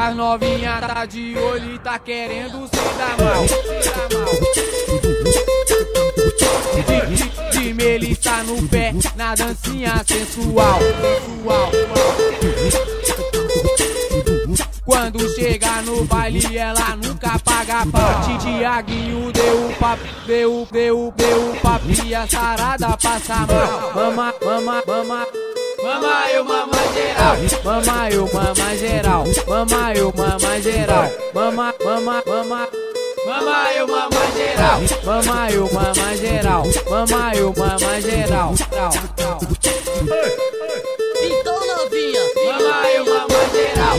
As novinha tá de olho e tá querendo se dar mal. De Melissa no pé, na dancinha sensual. Quando chega no baile ela nunca paga pau. Tiaguinho deu o papo e a sarada passa mal. Mama eu mama geral. Mama eu mama geral. Mama eu mama geral. Mama eu mama geral. Mama eu mama geral. Mama eu mama geral. Então novinha, Mama eu mama geral.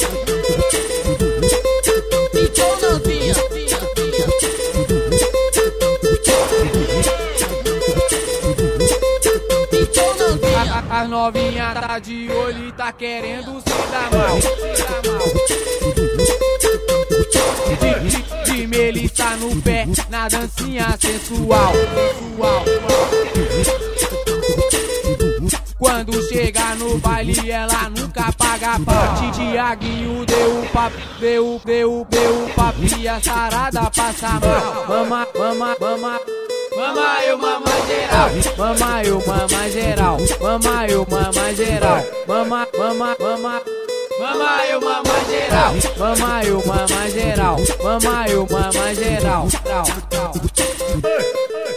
então novinha. As novinha tá de olho e tá querendo se dar mal. De Melissa no pé, na dancinha sensual. Quando chega no baile ela nunca paga pau. Tiaguinho deu o papo e a sarada passa mal. Mama eu mama geral. Mama eu mama geral. Mama eu mama geral. Mama eu mama geral. Mama eu mama geral. Mama eu mama geral.